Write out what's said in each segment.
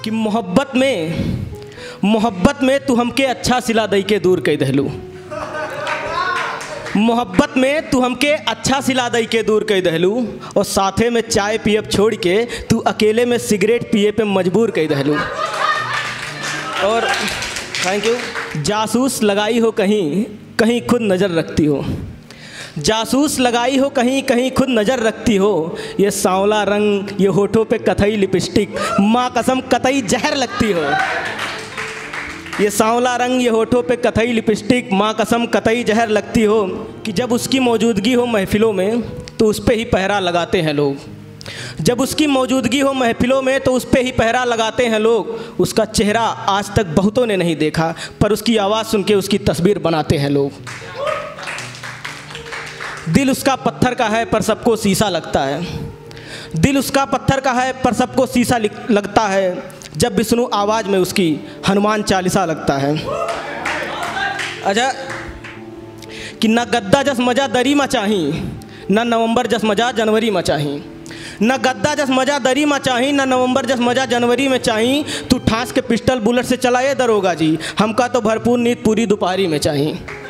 कि मोहब्बत में तू हमके अच्छा सिला दई के दूर कई दहलू। मोहब्बत में तू हमके अच्छा सिला दई के दूर कई दहलू और साथे में चाय पियब छोड़ के तू अकेले में सिगरेट पिए पे मजबूर कई दहलू। और थैंक यू। जासूस लगाई हो कहीं कहीं खुद नज़र रखती हो, जासूस लगाई हो कहीं कहीं खुद नज़र रखती हो। ये सांवला रंग, ये होठों पे कथई लिपस्टिक, माँ कसम कतई जहर लगती हो। ये सांवला रंग, ये होठों पे कथई लिपस्टिक, माँ कसम कतई जहर लगती हो। कि जब उसकी मौजूदगी हो महफिलों में तो उस पे ही पहरा लगाते हैं लोग। जब उसकी मौजूदगी हो महफिलों में तो उस पे ही पहरा लगाते हैं लोग। उसका चेहरा आज तक बहुतों ने नहीं देखा, पर उसकी आवाज़ सुन के उसकी तस्वीर बनाते हैं लोग। दिल उसका पत्थर का है पर सबको शीशा लगता है। दिल उसका पत्थर का है पर सबको शीशा लगता है। जब विष्णु आवाज़ में उसकी हनुमान चालीसा लगता है। अच्छा, कि न गद्दा जस मजा दरी में चाही, न नवंबर जस मजा जनवरी में चाही। न गद्दा जस मजा दरी में चाही, न नवंबर जस मजा जनवरी में चाही। तू ठास के पिस्टल बुलेट से चलाए दरोगा जी, हमका तो भरपूर नींद पूरी दोपहरी में चाही।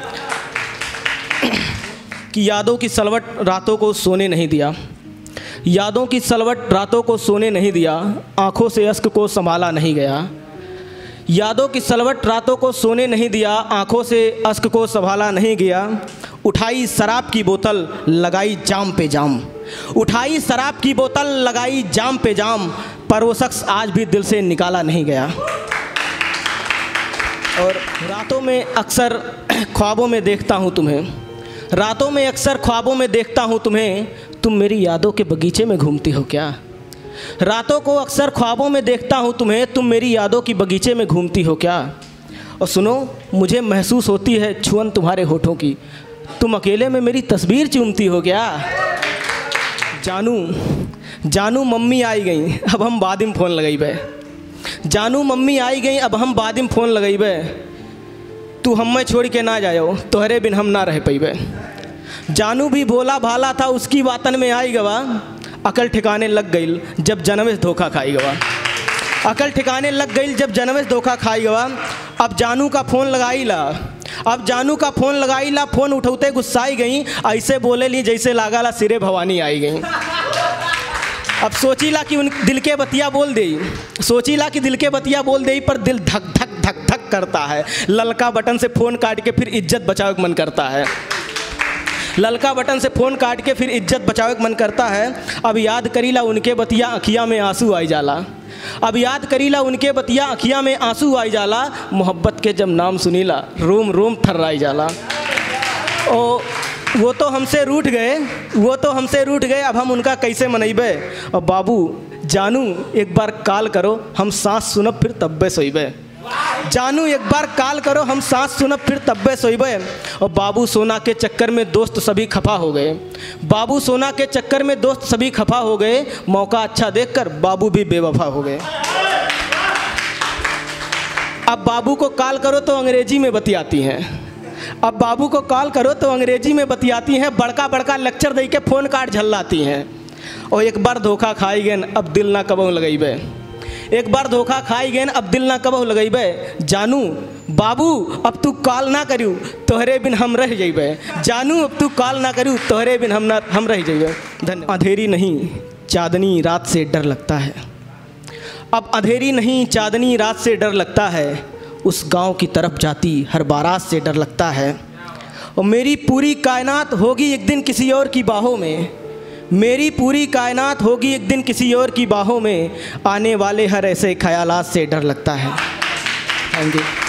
कि यादों की सलवट रातों को सोने नहीं दिया, यादों की सलवट रातों को सोने नहीं दिया। आँखों से अश्क को संभाला नहीं गया। यादों की सलवट रातों को सोने नहीं दिया, आँखों से अश्क को संभाला नहीं गया। उठाई शराब की बोतल लगाई जाम पे जाम, उठाई शराब की बोतल लगाई जाम पे जाम, पर वो शख्स आज भी दिल से निकाला नहीं गया। और रातों में अक्सर ख्वाबों में देखता हूँ तुम्हें, रातों में अक्सर ख्वाबों में देखता हूँ तुम्हें। तुम मेरी यादों के बगीचे में घूमती हो क्या? रातों को अक्सर ख्वाबों में देखता हूँ तुम्हें, तुम मेरी यादों की बगीचे में घूमती हो क्या? और सुनो, मुझे महसूस होती है छुअन तुम्हारे होठों की, तुम अकेले में मेरी तस्वीर चूमती हो क्या? जानू जानू मम्मी आई गई अब हम बादिम फ़ोन लगई बे, जानू मम्मी आई गई अब हम बादिम फ़ोन लगई बे। तू हमें छोड़ के ना जाओ, तोहरे बिन हम ना रह पैबे। जानू भी भोला भाला था उसकी बातन में आई गवा, अकल ठिकाने लग गई जब जन्में धोखा खाई गवा। अकल ठिकाने लग गई जब जन्में धोखा खाई गवा। अब जानू का फ़ोन लगाई ला, अब जानू का फ़ोन लगाई ला, फ़ोन उठौते गुस्साई गई, ऐसे बोले ली जैसे लागाला सिरे भवानी आई गई। अब सोचीला कि उन दिल के बतिया बोल दे, सोचीला कि दिल के बतिया बोल दे, पर दिल धक धक धक धक करता है। ललका बटन से फ़ोन काट के फिर इज्जत बचावे का मन करता है। ललका बटन से फ़ोन काट के फिर इज्जत बचावे का मन करता है। अब याद करीला उनके बतिया अखियाँ में आंसू आई जाला, अब याद करीला उनके बतिया अखियाँ में आंसू आई जाला। मोहब्बत के जब नाम सुनीला रोम रोम थर्राई जाला। ओ वो तो हमसे रूठ गए, वो तो हमसे रूठ गए, अब हम उनका कैसे मनैबे। और बाबू जानू एक बार कॉल करो, हम सांस सुनब फिर तब्बे सोइबे। जानू एक बार कॉल करो, हम सांस सुनब फिर तब्बे सोइबे। और बाबू सोना के चक्कर में दोस्त सभी खफा हो गए, बाबू सोना के चक्कर में दोस्त सभी खफा हो गए। मौका अच्छा देखकर बाबू भी बेवफा हो गए। अब बाबू को कॉल करो तो अंग्रेजी में बतियाती हैं, अब बाबू को कॉल करो तो अंग्रेजी में बतियाती हैं। बड़का बड़का लेक्चर दे के फ़ोन काट झल्लाती हैं। और एक बार धोखा खाई गए अब दिल ना कबहू लगैबे, एक बार धोखा खाई गए अब दिल ना कबहू लगैबे। जानू बाबू अब तू कॉल ना करू तोहरे बिन हम रह जइबे, जानू अब तू कॉल ना करू तोहरे बिन हम रह जइबे। धन्यवाद। अंधेरी नहीं चांदनी रात से डर लगता है, अब अंधेरी नहीं चांदनी रात से डर लगता है। उस गांव की तरफ जाती हर बारात से डर लगता है। और मेरी पूरी कायनात होगी एक दिन किसी और की बाहों में, मेरी पूरी कायनात होगी एक दिन किसी और की बाहों में। आने वाले हर ऐसे ख्यालात से डर लगता है। Thank you.